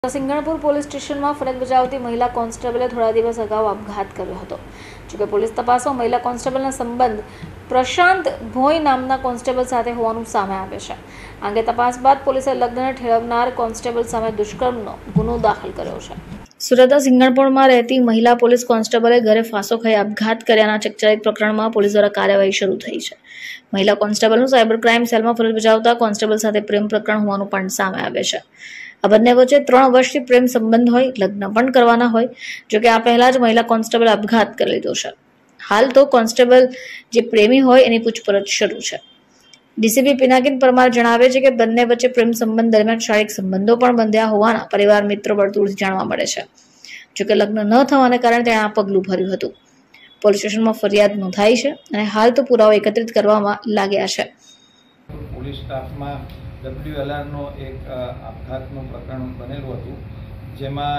Singanpur police સ્ટેશનમાં ફરજ બજાવતી મહિલા કોન્સ્ટેબલે થોડા દિવસ અગાઉ આપઘાત કર્યો હતો। જોકે પોલીસ તપાસમાં મહિલા કોન્સ્ટેબલના સંબંધ પ્રશાંત ભોઈ નામના કોન્સ્ટેબલ સાથે હોવાનું સામે આવે છે। આ અંગે તપાસ બાદ પોલીસે લગ્ન ઠેરવનાર કોન્સ્ટેબલ સામે દુષ્કર્મનો ગુનો દાખલ કર્યો છે। સુરતના સિંગણપુરમાં રહેતી મહિલા પોલીસ કોન્સ્ટેબલે ઘરે ફાંસો ખાઈ આપઘાત કર્યાના ચકચારિત પ્રકરણમાં પોલીસ દ્વારા કાર્યવાહી શરૂ થઈ છે। મહિલા કોન્સ્ટેબલનું સાયબર ક્રાઇમ સેલમાં ફરજ બજાવતા કોન્સ્ટેબલ સાથે પ્રેમ પ્રકરણ હોવાનું પણ સામે આવે છે। આ બંને વચ્ચે 3 વર્ષથી પ્રેમ સંબંધ હોય, લગ્ન પણ કરવાના હોય। જોકે આ પહેલા જ મહિલા કોન્સ્ટેબલ આપઘાત કરી લીધો છે। હાલ તો કોન્સ્ટેબલ જે પ્રેમી હોય એની પૂછપરછ શરૂ છે। ડીસીપી પિનાકિન પરમાર જણાવે છે કે બંને વચ્ચે પ્રેમ સંબંધ દરમિયાન શારીરિક સંબંધો પણ બંધ્યા હોવાના પરિવાર મિત્ર વર્તુળથી જાણવા મળે છે। જોકે લગ્ન ન થવાને કારણે તેણે આ પગલું ભર્યું હતું। પોલીસ સ્ટેશનમાં ફરિયાદ નોંધાઈ છે અને હાલ તો પુરાવા એકત્રિત કરવામાં લાગ્યા છે। પોલીસ સ્ટાફમાં WLRનો એક આપઘાતનું પ્રકરણ બનેલું હતું, જેમાં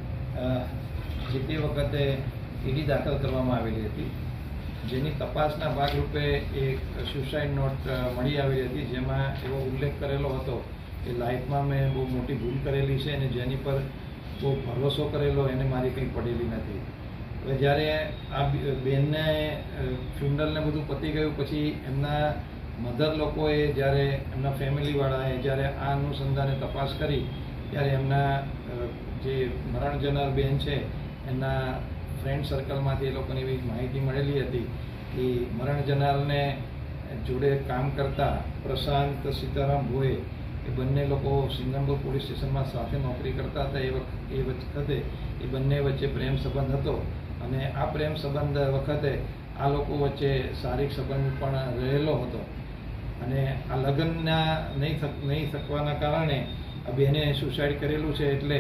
જે તે વખતે ઈડી દાખલ કરવામાં આવેલી હતી, જેની તપાસના ભાગરૂપે એક સુસાઇડ નોટ મળી આવેલી હતી, જેમાં એવો ઉલ્લેખ કરેલો હતો કે લાઈફમાં મેં બહુ મોટી ભૂલ કરેલી છે અને જેની પર બહુ ભરોસો કરેલો એને મારી કંઈ પડેલી નથી। હવે જ્યારે આ બેનને ફ્યુનરલને બધું પતી ગયું પછી એમના મધર લોકોએ જ્યારે એમના ફેમિલીવાળાએ જ્યારે આ અનુસંધાને તપાસ કરી ત્યારે એમના જે મરણ જનાર બેન છે એમના ફ્રેન્ડ સર્કલમાંથી એ લોકોને એવી માહિતી મળેલી હતી કે મરણ જનારને જોડે કામ કરતા પ્રશાંત સીતારામ ભોએ એ બંને લોકો સિંગણપુર પોલીસ સ્ટેશનમાં સાથે નોકરી કરતા હતા। એ વખતે એ બંને વચ્ચે પ્રેમ સંબંધ હતો અને આ પ્રેમ સંબંધ વખતે આ લોકો વચ્ચે શારીરિક સંબંધ પણ રહેલો હતો અને આ લગ્નના નહીં શકવાના કારણે આ બેને સુસાઇડ કરેલું છે। એટલે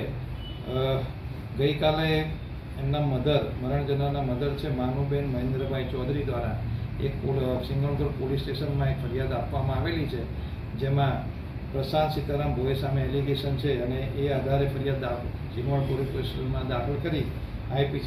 ગઈકાલે એમના મરણ જનારના મધર છે માનુબેન મહેન્દ્રભાઈ ચૌધરી દ્વારા એક સિંગણપુર પોલીસ સ્ટેશનમાં એક ફરિયાદ આપવામાં આવેલી છે, જેમાં પ્રશાંત સીતારામ ભોએ સામે એલિગેશન છે અને એ આધારે ફરિયાદ સિંગણપુર પોલીસ સ્ટેશનમાં દાખલ કરી IPC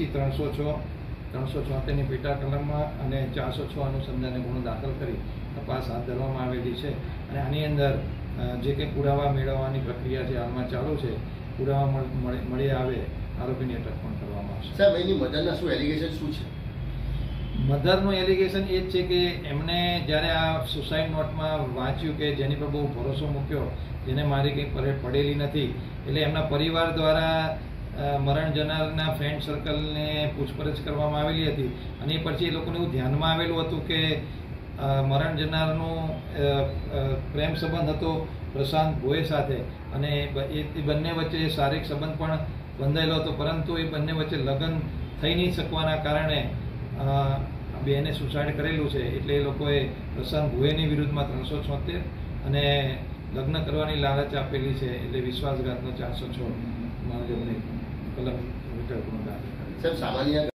376ની પેટા કલમમાં અને 406 અનુસંધાને ગુનો દાખલ કરી તપાસ હાથ ધરવામાં આવેલી છે અને આની અંદર જે કંઈ પુરાવા મેળવવાની પ્રક્રિયા છે હાલમાં ચાલુ છે। પુરાવા મળી આવે આરોપીની અટક પણ કરવામાં આવશે। સાહેબ, એની મધરના શું એલિગેશન શું છે? મધરનું એલિગેશન એ જ છે કે એમને જ્યારે આ સુસાઇડ નોટમાં વાંચ્યું કે જેની પર બહુ ભરોસો મૂક્યો, જેને મારી કંઈ પડેલી નથી, એટલે એમના પરિવાર દ્વારા મરણ જનારના ફ્રેન્ડ સર્કલને પૂછપરછ કરવામાં આવેલી હતી અને એ પછી એ લોકોને એવું ધ્યાનમાં આવેલું હતું કે મરણ જનારનું પ્રેમ સંબંધ હતો પ્રશાંત ભોએ સાથે અને એ બંને વચ્ચે શારીરિક સંબંધ પણ બંધાયેલો હતો, પરંતુ એ બંને વચ્ચે લગ્ન થઈ નહીં શકવાના કારણે બેને સુસાઇડ કરેલું છે। એટલે એ લોકોએ પ્રશાંત ભોએની વિરુદ્ધમાં 376 અને લગ્ન કરવાની લાલચ આપેલી છે એટલે વિશ્વાસઘાતનો 406 કલમ હેઠળ ગુનો દાખલ કર્યો। સાહેબ, સામાન્ય